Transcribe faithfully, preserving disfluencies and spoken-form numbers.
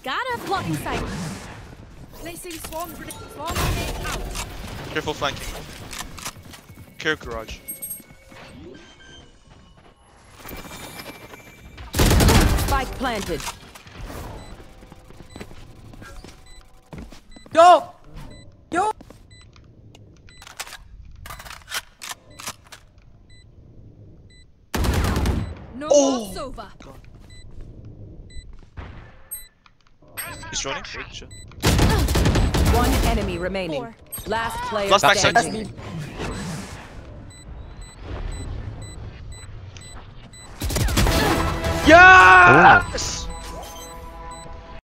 Gotta blocking sight. Placing swarm grenade. Swarm grenade out. Careful flanking. Care garage. Spike planted. Yo! Yo! No Oh. more Sova. He's running. Wait, shit. One enemy remaining. Four. Last player Last backside. standing. Yes!